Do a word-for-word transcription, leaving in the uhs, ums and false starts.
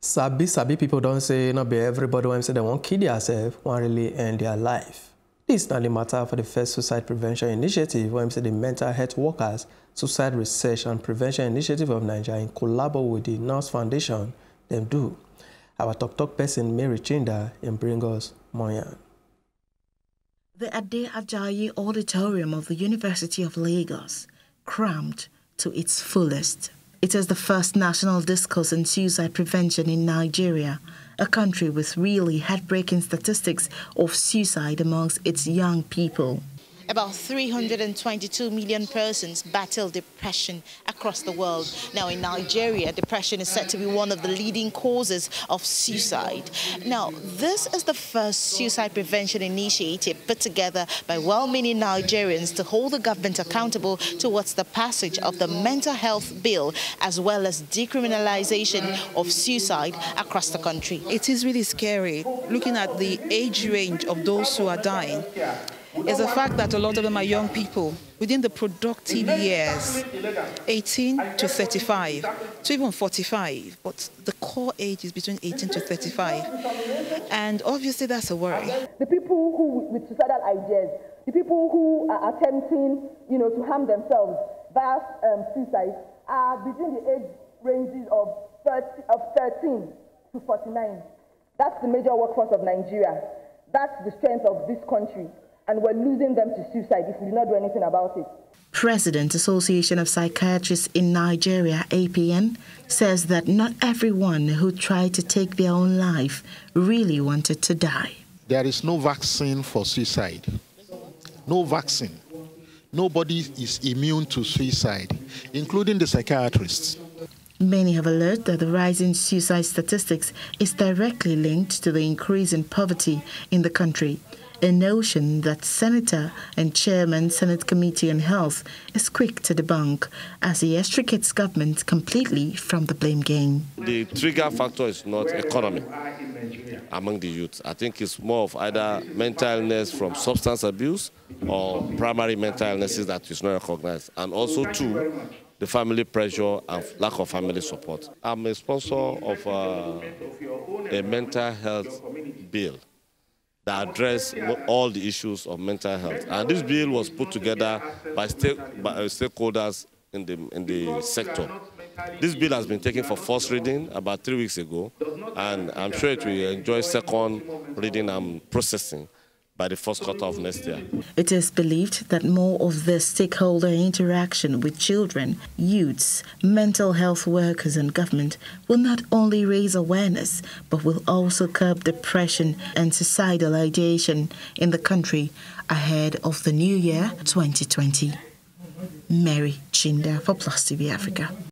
Sabi, sabi people don't say, not be everybody when say they won't kill themselves, want really end their life. This is not the matter for the first suicide prevention initiative, when say the Mental Health Workers Suicide Research and Prevention Initiative of Nigeria in collaboration with the Nurse Foundation, them do. Our Talk Talk person, Mary Chinda, and bring us Moyan. The Ade Ajayi Auditorium of the University of Lagos crammed to its fullest. It is the first national discourse on suicide prevention in Nigeria, a country with really heartbreaking statistics of suicide amongst its young people. About three hundred twenty-two million persons battle depression across the world. Now in Nigeria, depression is said to be one of the leading causes of suicide. Now, this is the first suicide prevention initiative put together by well-meaning Nigerians to hold the government accountable towards the passage of the Mental Health Bill, as well as decriminalization of suicide across the country. It is really scary looking at the age range of those who are dying. Is the fact that a lot of them are young people within the productive years, eighteen to thirty-five, to even forty-five, but the core age is between eighteen to thirty-five. And obviously that's a worry. The people who with suicidal ideas, the people who are attempting, you know, to harm themselves via um, suicide are between the age ranges of, thirty, of thirteen to forty-nine. That's the major workforce of Nigeria. That's the strength of this country. And we're losing them to suicide if we do not do anything about it. President Association of Psychiatrists in Nigeria, A P N, says that not everyone who tried to take their own life really wanted to die. There is no vaccine for suicide. No vaccine. Nobody is immune to suicide, including the psychiatrists. Many have alerted that the rise in suicide statistics is directly linked to the increase in poverty in the country, a notion that Senator and Chairman Senate Committee on Health is quick to debunk as he extricates government completely from the blame game. The trigger factor is not economy among the youth. I think it's more of either mental illness from substance abuse or primary mental illnesses that is not recognized, and also two, the family pressure and lack of family support. I'm a sponsor of uh, a mental health bill that address all the issues of mental health. And this bill was put together by, stake, by stakeholders in the, in the sector. This bill has been taken for first reading about three weeks ago, and I'm sure it will enjoy second reading and processing by the first quarter of next year. It is believed that more of the stakeholder interaction with children, youths, mental health workers and government will not only raise awareness, but will also curb depression and suicidal ideation in the country ahead of the new year twenty twenty. Mary Chinda for Plus T V Africa.